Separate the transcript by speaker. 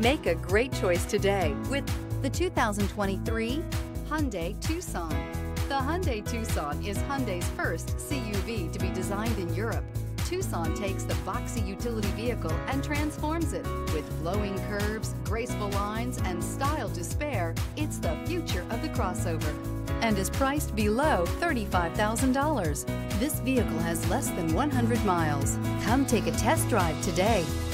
Speaker 1: Make a great choice today with the 2023 Hyundai Tucson. The Hyundai Tucson is Hyundai's first CUV to be designed in Europe. Tucson takes the boxy utility vehicle and transforms it. With flowing curves, graceful lines, and style to spare, it's the future of the crossover and is priced below $35,000. This vehicle has less than 100 miles. Come take a test drive today.